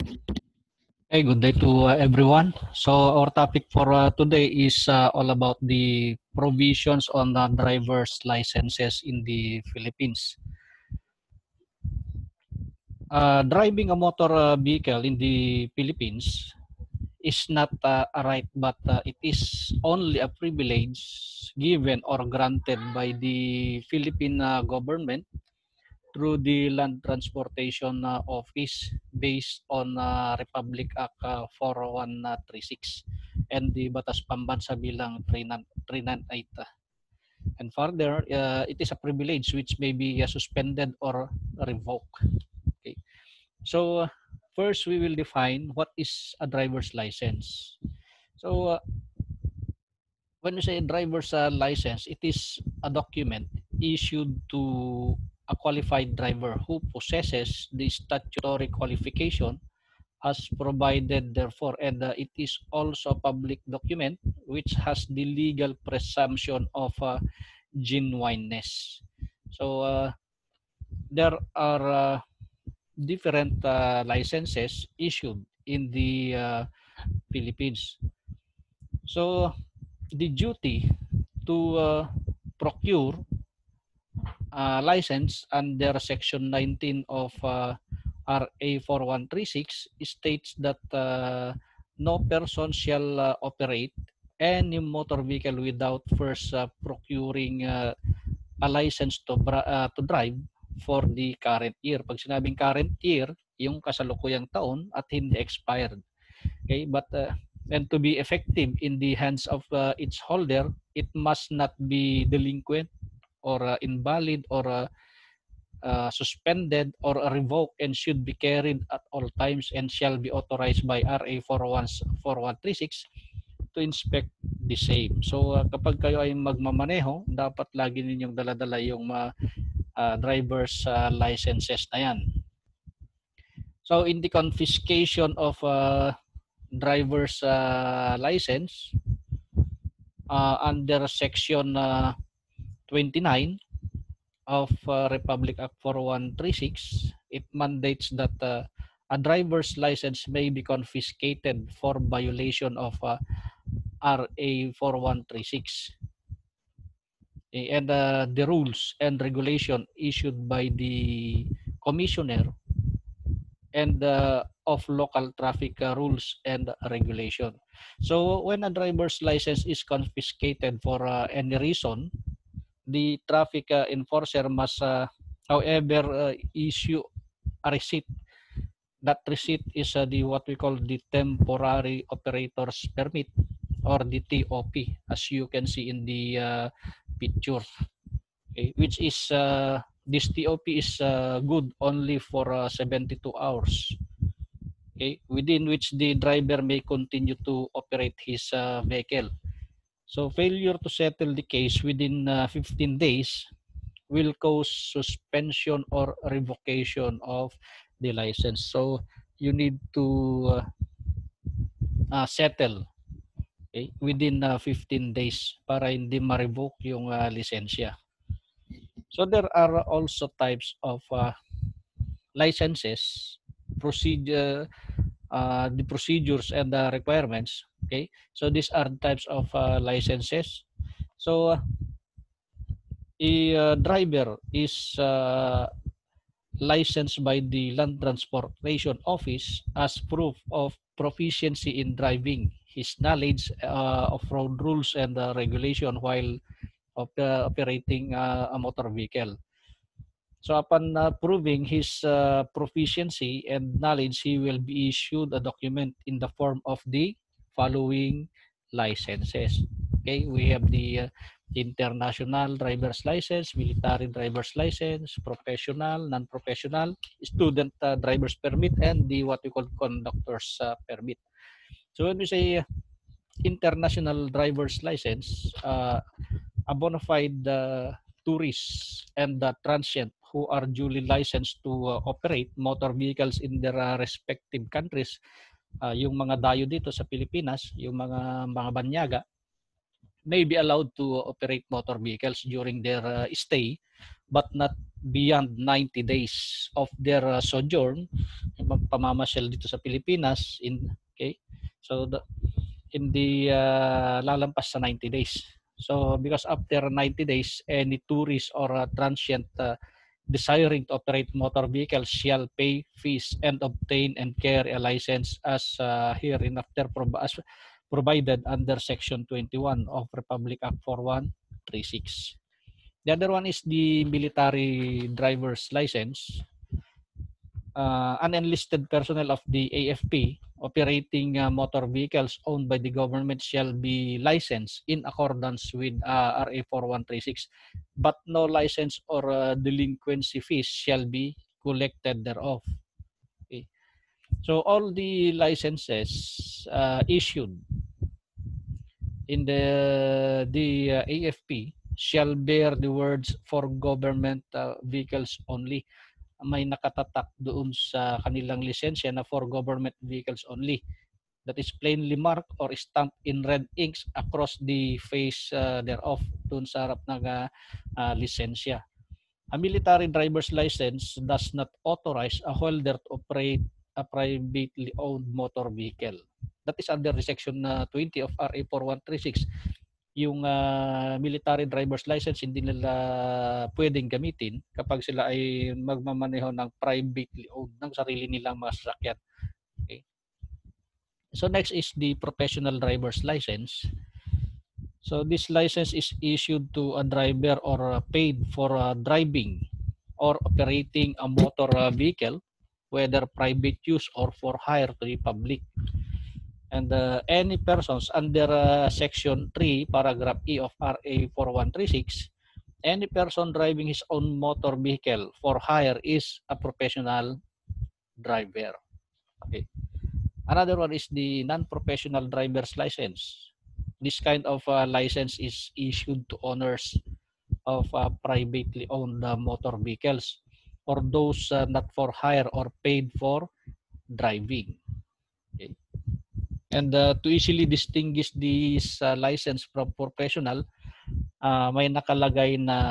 Hey, good day to everyone. So our topic for today is all about the provisions on driver's licenses in the Philippines. Driving a motor vehicle in the Philippines is not a right, but it is only a privilege given or granted by the Philippine government through the Land Transportation Office based on Republic Act 4136 and the Batas Pambansa bilang 398. And further, it is a privilege which may be suspended or revoked. Okay. So first, we will define what is a driver's license. So when we say driver's license, it is a document issued to a qualified driver who possesses the statutory qualification as provided therefore, and it is also a public document which has the legal presumption of genuineness. So there are different licenses issued in the Philippines. So the duty to procure license under Section 19 of RA 4136 states that no person shall operate any motor vehicle without first procuring a license to drive for the current year. Pag sinabing current year, yung kasalukuyang taon at hindi expired. Okay, but and to be effective in the hands of its holder, it must not be delinquent or invalid or suspended or revoked and should be carried at all times and shall be authorized by RA 4136 to inspect the same. So kapag kayo ay magmamaneho, dapat lagi ninyong dala-dala yung driver's licenses na yan. So in the confiscation of driver's license under Section 29 of Republic Act 4136, it mandates that a driver's license may be confiscated for violation of RA 4136. And the rules and regulation issued by the commissioner and of local traffic rules and regulation. So when a driver's license is confiscated for any reason, the traffic enforcer must, however, issue a receipt. That receipt is the what we call the temporary operator's permit or the TOP, as you can see in the picture. Okay, which is this TOP is good only for 72 hours. Okay, within which the driver may continue to operate his vehicle. So failure to settle the case within 15 days will cause suspension or revocation of the license. So you need to settle, okay, within 15 days para hindi ma-revoke yung lisensya. So there are also types of licenses, the procedures and the requirements. Okay, so these are types of licenses. So a driver is licensed by the Land Transportation Office as proof of proficiency in driving, his knowledge of road rules and regulation while operating a motor vehicle. So upon proving his proficiency and knowledge, he will be issued a document in the form of the following licenses. Okay, we have the international driver's license, military driver's license, professional, non-professional, student driver's permit, and the what we call conductor's permit. So when we say international driver's license, a bona fide tourist and transient who are duly licensed to operate motor vehicles in their respective countries, yung mga dayo dito sa Pilipinas, yung mga banyaga, may be allowed to operate motor vehicles during their stay but not beyond 90 days of their sojourn, pamamasyal dito sa Pilipinas, so hindi lalampas sa 90 days. So because after 90 days, any tourist or transient desiring to operate motor vehicles shall pay fees and obtain and carry a license as hereinafter provided under Section 21 of Republic Act 4136. The other one is the military driver's license. Unenlisted personnel of the AFP operating motor vehicles owned by the government shall be licensed in accordance with RA 4136, but no license or delinquency fees shall be collected thereof. Okay. So all the licenses issued in the AFP shall bear the words for government vehicles only. May nakatatak doon sa kanilang lisensya na for government vehicles only. That is plainly marked or stamped in red inks across the face thereof doon sa harap ng lisensya. A military driver's license does not authorize a holder to operate a privately owned motor vehicle. That is under the Section 20 of RA 4136. Yung military driver's license hindi nila pwedeng gamitin kapag sila ay magmamaneho ng privately owned ng sarili nilang mga sasakyan. Okay. So next is the professional driver's license. So this license is issued to a driver or paid for driving or operating a motor vehicle, whether private use or for hire to the public. And any persons under Section 3, Paragraph E of RA 4136, any person driving his own motor vehicle for hire is a professional driver. Okay. Another one is the non-professional driver's license. This kind of license is issued to owners of privately owned motor vehicles or those not for hire or paid for driving. Okay. And to easily distinguish this license from professional, may nakalagay na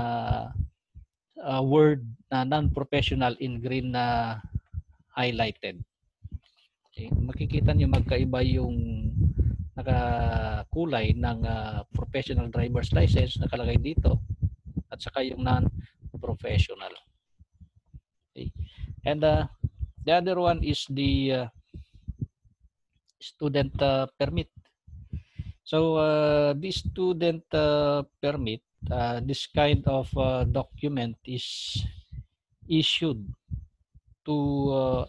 word na non-professional in green na highlighted. Okay. Makikita niyo magkaiba yung nakakulay ng professional driver's license nakalagay dito at saka yung non-professional. Okay. And the other one is the student permit. So this student permit, this kind of document is issued to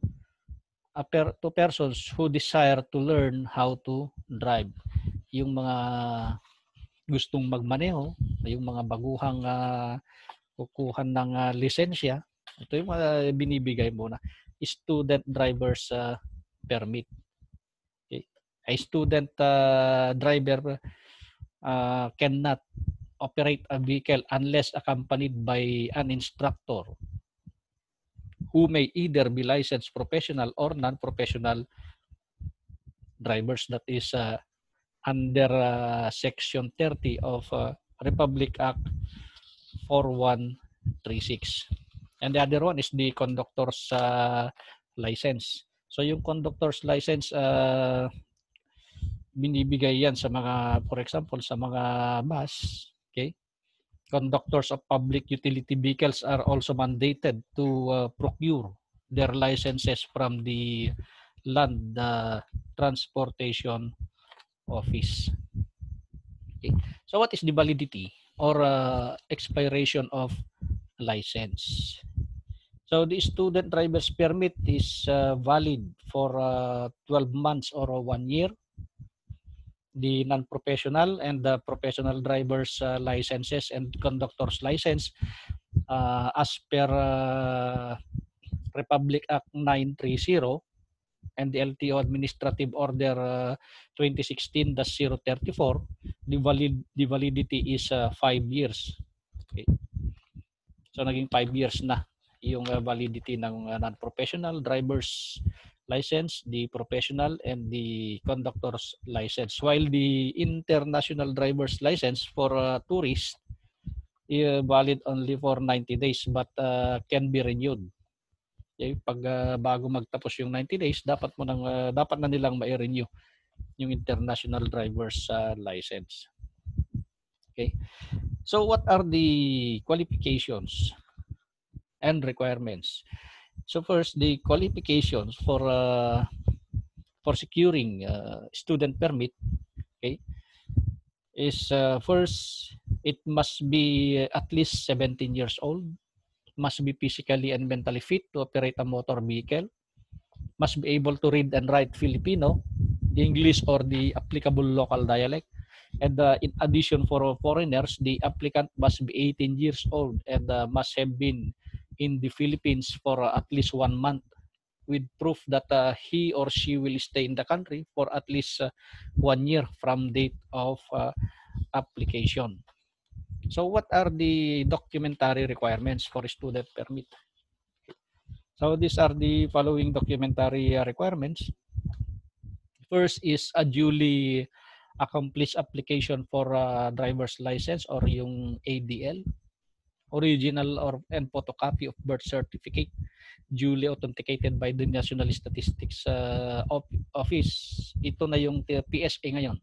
persons who desire to learn how to drive. Yung mga gustong magmaneho, yung mga baguhang kukuhan ng lisensya, ito yung mga binibigay muna. Student driver's permit. Okay. A student driver cannot operate a vehicle unless accompanied by an instructor who may either be licensed professional or non-professional drivers. That is under Section 30 of Republic Act 4136. And the other one is the conductor's license. So yung conductor's license, binibigay yan sa mga, for example, sa mga bus. Okay. Conductors of public utility vehicles are also mandated to procure their licenses from the Land Transportation Office. Okay. So what is the validity or expiration of license? So the student driver's permit is valid for 12 months or 1 year. The non-professional and the professional driver's licenses and conductor's license as per Republic Act 930 and the LTO Administrative Order 2016-034, the validity is 5 years. Okay. So naging 5 years na yung validity ng non-professional driver's license, the professional, and the conductor's license. While the international driver's license for tourists valid only for 90 days but can be renewed. Okay, pag bago magtapos yung 90 days, dapat na nilang ma-renew yung international driver's license. Okay. So what are the qualifications and requirements? So first, the qualifications for securing student permit, okay, is first, it must be at least 17 years old, must be physically and mentally fit to operate a motor vehicle, must be able to read and write Filipino, English, or the applicable local dialect. And in addition, for foreigners, the applicant must be 18 years old and must have been in the Philippines for at least 1 month with proof that he or she will stay in the country for at least 1 year from date of application. So what are the documentary requirements for student permit? So these are the following documentary requirements. First is a duly accomplished application for a driver's license or yung ADL, original and photocopy of birth certificate duly authenticated by the National Statistics Office. Ito na yung PSA ngayon.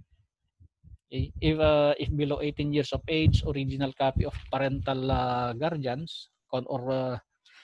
If below 18 years of age, original copy of parental guardians or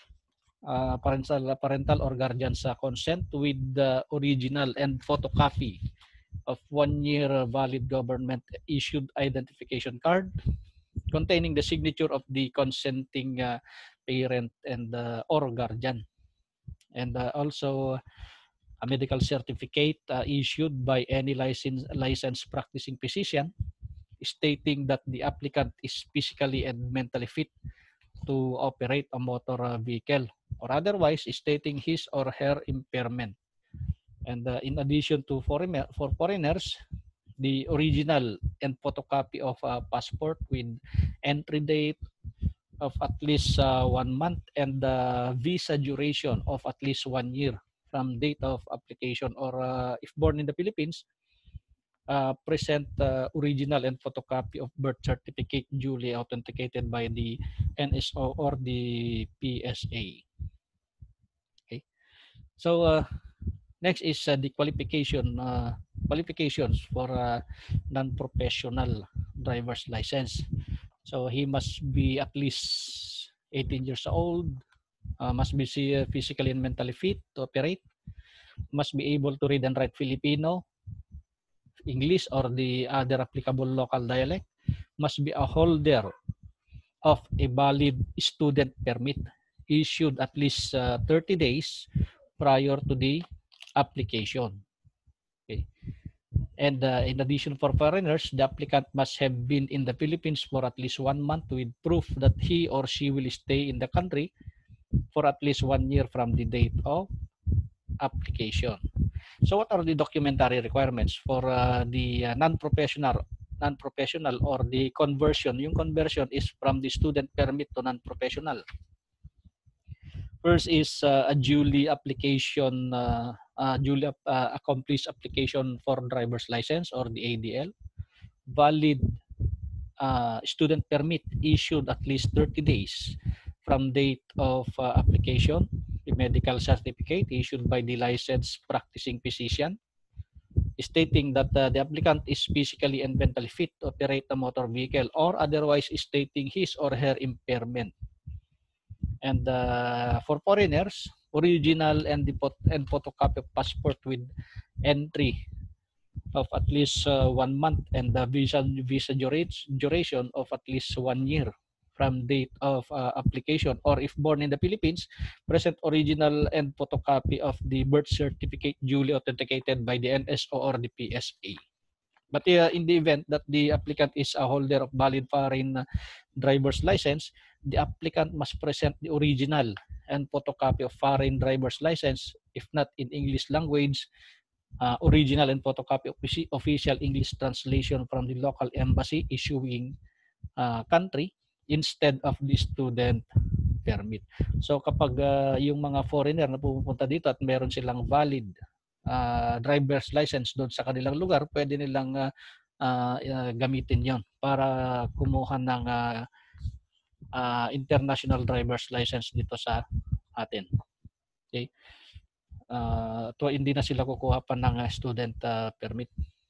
parental or guardian's consent with the original and photocopy of 1 year valid government issued identification card containing the signature of the consenting parent and or guardian, and also a medical certificate issued by any licensed practicing physician stating that the applicant is physically and mentally fit to operate a motor vehicle, or otherwise stating his or her impairment. And in addition to for foreigners, the original and photocopy of a passport with entry date of at least 1 month and the visa duration of at least 1 year from date of application, or if born in the Philippines, present original and photocopy of birth certificate duly authenticated by the NSO or the PSA. Okay. So next is the qualifications for non-professional driver's license. So he must be at least 18 years old, must be physically and mentally fit to operate, must be able to read and write Filipino, English, or the other applicable local dialect, must be a holder of a valid student permit issued at least 30 days prior to the application. Okay. And in addition, for foreigners, the applicant must have been in the Philippines for at least 1 month with proof that he or she will stay in the country for at least 1 year from the date of application. So what are the documentary requirements for the non-professional or the conversion? Yung conversion is from the student permit to non-professional. First is a duly accomplished application for driver's license or the ADL, valid student permit issued at least 30 days from date of application, the medical certificate issued by the licensed practicing physician stating that the applicant is physically and mentally fit to operate a motor vehicle, or otherwise stating his or her impairment. And for foreigners, original and photocopy of passport with entry of at least 1 month and the visa duration of at least 1 year from date of application, or if born in the Philippines, present original and photocopy of the birth certificate duly authenticated by the NSO or the PSA. But in the event that the applicant is a holder of valid foreign driver's license, the applicant must present the original and photocopy of foreign driver's license, if not in English language, original and photocopy of official English translation from the local embassy issuing country instead of the student permit. So kapag yung mga foreigner na pupunta dito at meron silang valid driver's license doon sa kanilang lugar, pwede nilang gamitin yon para kumuha ng international driver's license dito sa atin. Okay? Hindi na sila kukuha pa ng student permit.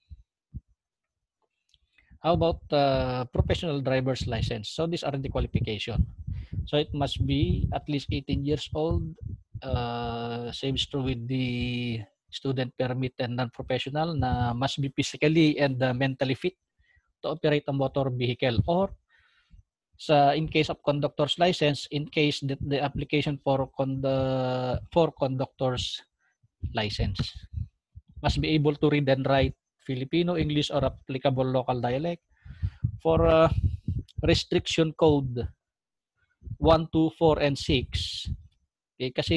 How about professional driver's license? So these are the qualification. So it must be at least 18 years old. Same is true with the student permit and non-professional na must be physically and mentally fit to operate a motor vehicle, or in case of conductor's license, in case that the application for conductor's license must be able to read and write Filipino, English, or applicable local dialect. For restriction code 1, 2, 4, and 6, okay, kasi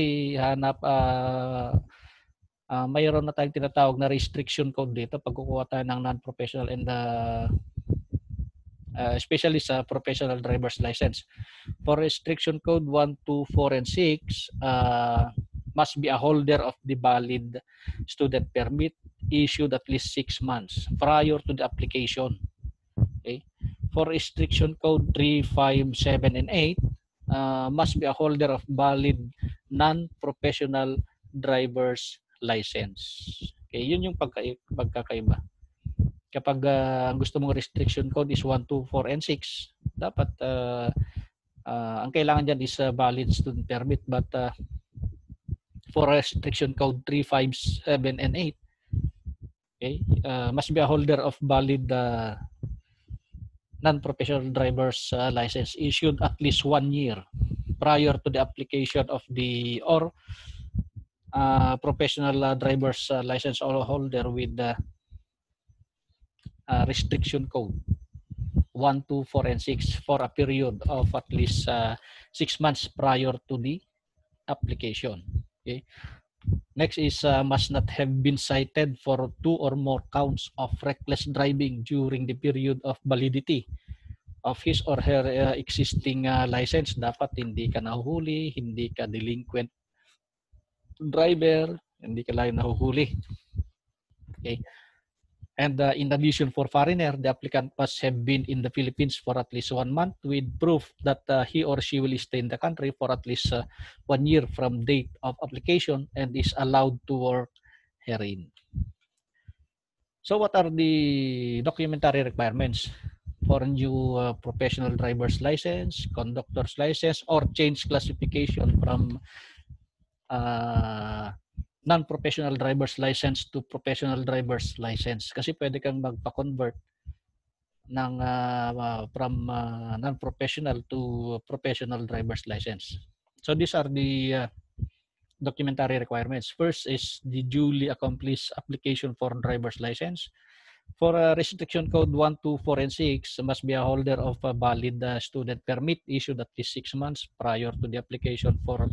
mayroon na tayong tinatawag na restriction code dito pag kukuha tayo ng non-professional and especially sa professional driver's license. For restriction code 1, 2, 4, and 6, must be a holder of the valid student permit issued at least 6 months prior to the application. Okay. For restriction code 3, 5, 7, and 8, must be a holder of valid non-professional driver's license. Okay, yun yung pagkakaiba. Kapag gusto mong restriction code is 1, 2, 4, and 6, dapat ang kailangan dyan is valid student permit. But for restriction code 3, 5, 7, and 8, okay, must be a holder of valid non-professional driver's license issued at least 1 year prior to the application of the professional driver's license holder with the restriction code 1, 2, 4, and 6 for a period of at least 6 months prior to the application. Okay. Next is must not have been cited for 2 or more counts of reckless driving during the period of validity of his or her existing license. Dapat hindi ka nahuhuli, hindi ka delinquent driver, hindi ka lang nahuhuli. Okay. And in addition, for foreigner, the applicant must have been in the Philippines for at least 1 month with proof that he or she will stay in the country for at least 1 year from date of application and is allowed to work herein. So what are the documentary requirements for new professional driver's license, conductor's license, or change classification from non-professional driver's license to professional driver's license? Kasi pwede kang magpa-convert ng from non-professional to professional driver's license. So these are the documentary requirements. First is the duly accomplished application for driver's license. For restriction code 1, 2, 4, and 6, must be a holder of a valid student permit issued at least 6 months prior to the application for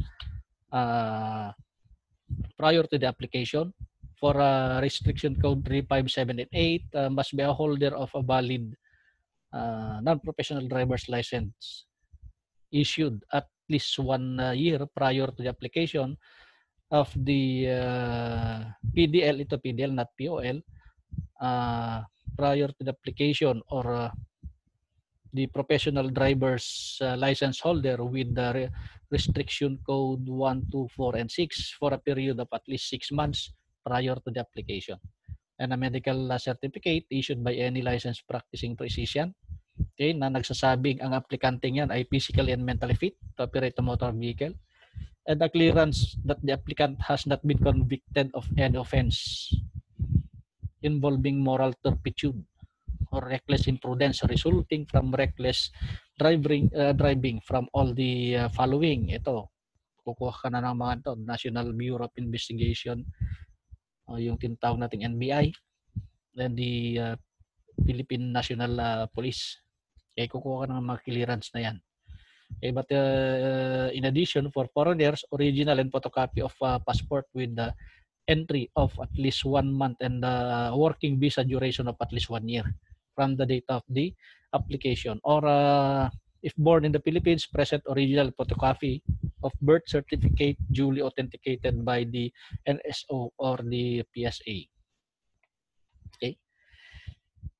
For restriction code 3, 5, 7, and 8, must be a holder of a valid non-professional driver's license issued at least 1 year prior to the application of the PDL, ito PDL not POL, prior to the application or the professional driver's license holder with the restriction code 1, 2, 4, and 6 for a period of at least 6 months prior to the application. And a medical certificate issued by any licensed practicing physician, okay, na nagsasabing ang aplikante niyan ay physically and mentally fit to operate a motor vehicle, and a clearance that the applicant has not been convicted of any offense involving moral turpitude or reckless imprudence resulting from reckless driving from all the following. Ito, kukuha ka na ng mga ito, National Bureau of Investigation, yung tinatawag nating NBI, then the Philippine National Police. Okay, kukuha ka ng mga clearance na yan. Okay, but in addition, for foreigners, original and photocopy of passport with the entry of at least 1 month and working visa duration of at least 1 year from the date of the application. Or if born in the Philippines, present original photocopy of birth certificate duly authenticated by the NSO or the PSA. Okay.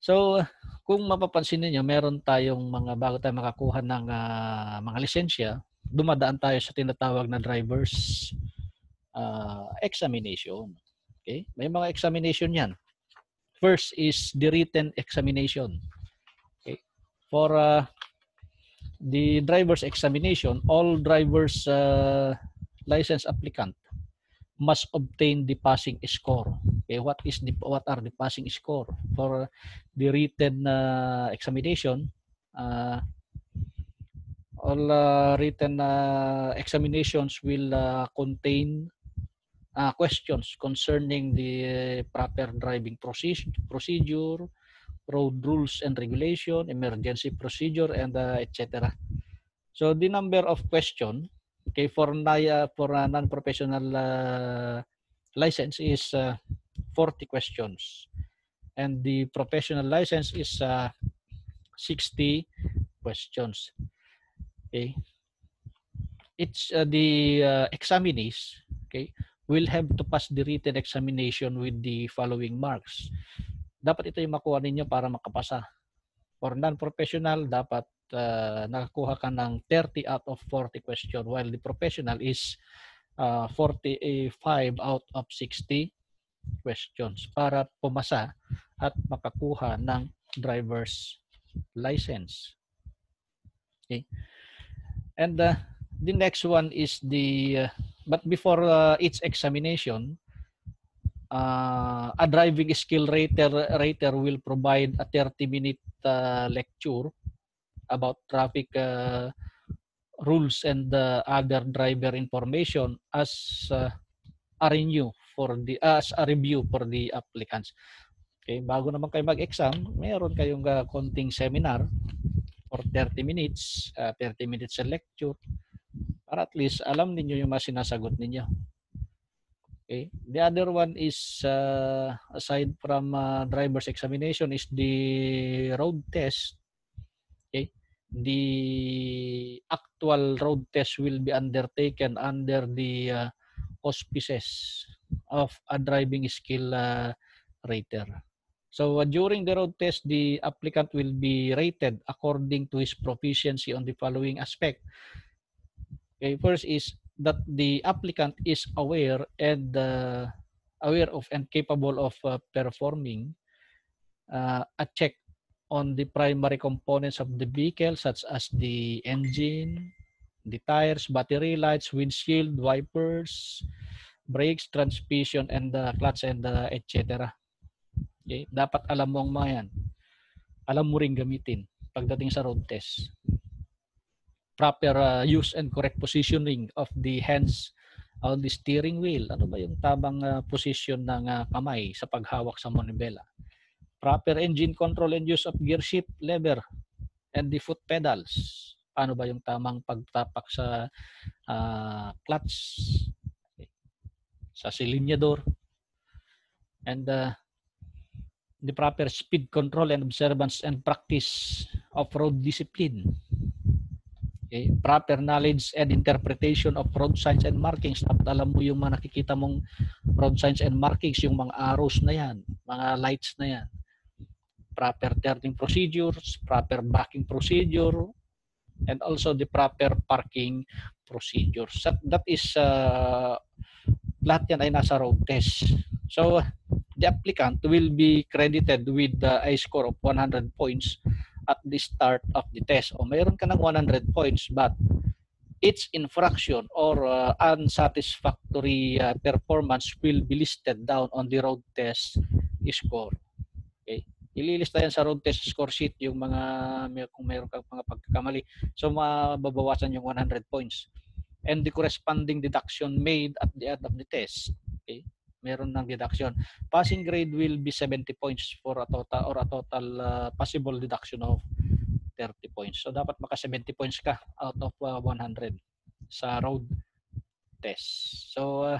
So, kung mapapansin niyo meron tayong mga bago tayo makakuha ng mga lisensya, dumadaan tayo sa tinatawag na driver's examination. Okay? May mga examination 'yan. First is the written examination. Okay? For the driver's examination, all driver's license applicant must obtain the passing score. Okay, what are the passing score for the written examination? All written examinations will contain questions concerning the proper driving procedure, road rules and regulation, emergency procedure, and etc. So the number of question, okay, for a non-professional license is 40 questions, and the professional license is 60 questions. Okay, it's the examinees, okay, will have to pass the written examination with the following marks. Dapat ito yung makuha ninyo para makapasa. For non-professional, dapat nakakuha ka ng 30 out of 40 question, while the professional is 45 out of 60 questions para pumasa at makakuha ng driver's license. Okay. And the next one is the but before each examination, a driving skill rater will provide a 30-minute lecture about traffic rules and other driver information as a review for the applicants. Okay, bago naman kayo mag-exam, mayroon kayong konting seminar for 30 minutes, 30 minutes sa lecture para at least alam niyo yung mga sinasagot ninyo. Okay. The other one is aside from driver's examination is the road test. Okay. The actual road test will be undertaken under the auspices of a driving skill rater. So during the road test, the applicant will be rated according to his proficiency on the following aspect. Okay, first is that the applicant is aware of and capable of performing a check on the primary components of the vehicle, such as the engine, the tires, battery lights, windshield, wipers, brakes, transmission, and the clutch, and etc. Okay? Dapat alam mo ang mga yan. Alam mo rin gamitin pagdating sa road test. Proper use and correct positioning of the hands on the steering wheel. Ano ba yung tamang position ng kamay sa paghawak sa manibela? Proper engine control and use of gear shift lever and the foot pedals. Paano ba yung tamang pagtapak sa clutch, sa silinyador, and the proper speed control and observance and practice of road discipline. Okay. Proper knowledge and interpretation of road signs and markings. Dapat alam mo yung mga nakikita mong road signs and markings, yung mga arrows na yan, mga lights na yan. Proper turning procedures, proper backing procedure, and also the proper parking procedures. That is, lahat yan ay nasa road test. So, the applicant will be credited with a score of 100 points at the start of the test. O mayroon ka ng 100 points, but each infraction or unsatisfactory performance will be listed down on the road test score. Okay? Ililista yan sa road test score sheet yung kung mayroon kang mga pagkakamali. So, mababawasan yung 100 points. And the corresponding deduction made at the end of the test. Okay? Meron ng deduction. Passing grade will be 70 points for a total possible deduction of 30 points. So dapat maka 70 points ka out of 100 sa road test. So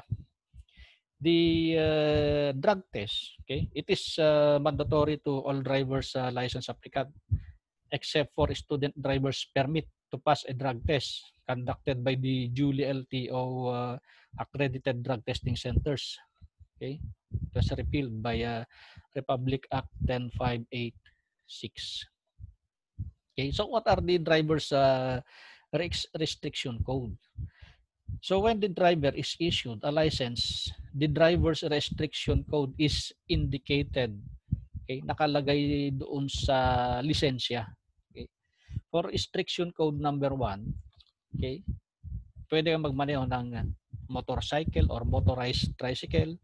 the drug test, okay? It is mandatory to all drivers license applicant except for student drivers permit to pass a drug test conducted by the duly LTO accredited drug testing centers. Okay, it was repealed by Republic Act 1058. Okay, so what are the driver's restriction code? So when the driver is issued a license, the driver's restriction code is indicated. Okay, nakalagay doon sa lisensya. Okay. For restriction code number 1, okay, pwede kang magmaneho ng motorcycle or motorized tricycle.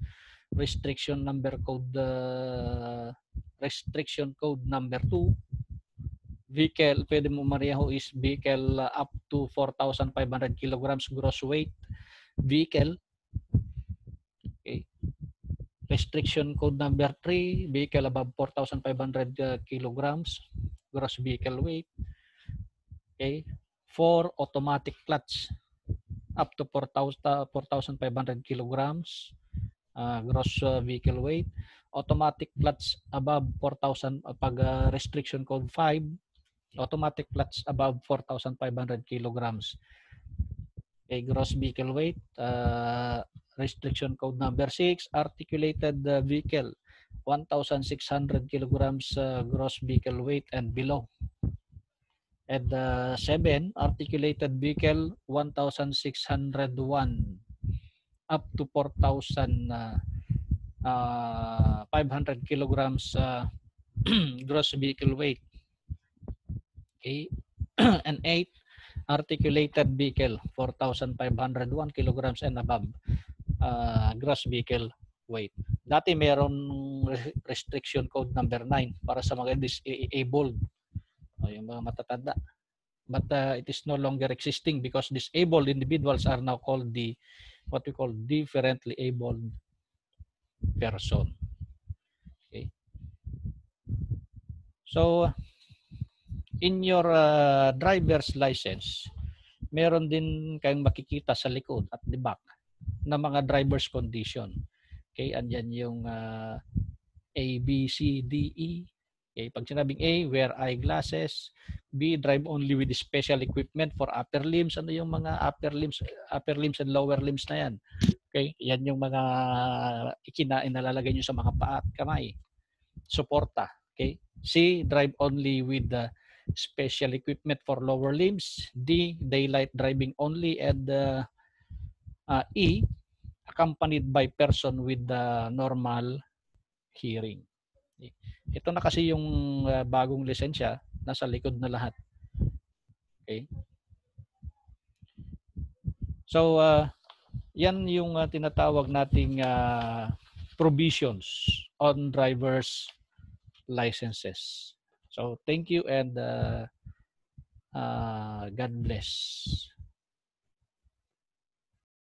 Restriction code number 2, vehicle, pwede mo maneho is vehicle up to 4,500 kilograms gross weight vehicle. Okay. Restriction code number 3, vehicle above 4,500 kilograms gross vehicle weight. Okay. 4, automatic clutch up to 4,500 kilograms gross vehicle weight. Automatic clutch above 4,000 pag restriction code 5, automatic clutch above 4,500 kilograms. Okay, gross vehicle weight. Restriction code number 6, articulated vehicle 1,600 kilograms gross vehicle weight and below. And 7, articulated vehicle 1,601 up to 4,500 kilograms gross vehicle weight. Okay. And 8, articulated vehicle 4,501 kilograms and above gross vehicle weight. Dati meron restriction code number 9 para sa mga disabled, yung mga matatanda. But it is no longer existing because disabled individuals are now called what we call differently abled person. Okay. So in your driver's license, meron din kayong makikita sa likod at the back na mga driver's condition. Okay, andyan yung A, B, C, D, E. Okay, pag sinabing A, wear eyeglasses. B, drive only with special equipment for upper limbs. Ano yung mga upper limbs and lower limbs na yan? Okay, yan yung mga inalalagay nyo sa mga paa at kamay. Suporta. Okay. C, drive only with the special equipment for lower limbs. D, daylight driving only. And E, accompanied by person with the normal hearing. Ito na kasi yung bagong lisensya, nasa likod na lahat. Okay? So, yan yung tinatawag nating provisions on driver's licenses. So, thank you and God bless.